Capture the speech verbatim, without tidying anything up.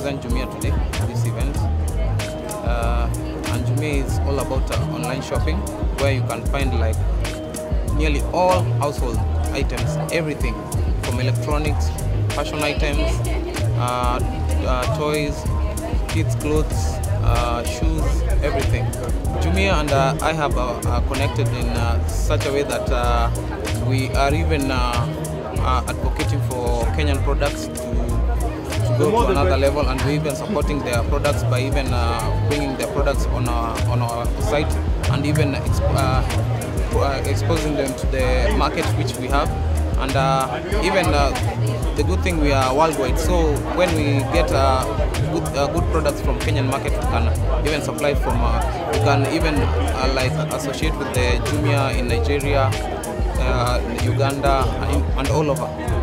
represent Jumia today at this event. Uh, and Jumia is all about uh, online shopping, where you can find like nearly all household items, everything from electronics, fashion items, uh, uh, toys, kids' clothes, uh, shoes, everything. Jumia and uh, I have uh, are connected in uh, such a way that uh, we are even uh, uh, advocating for Kenyan products to, to go to another level, and we're even supporting their products by even uh, bringing their products on our, on our site, and even exp uh, uh, exposing them to the market which we have. And uh, even uh, the good thing, we are worldwide, so when we get uh, good, uh, good products from Kenyan market, we can even supply from, uh, we can even uh, like associate with the Jumia in Nigeria, uh, Uganda, and, and all over.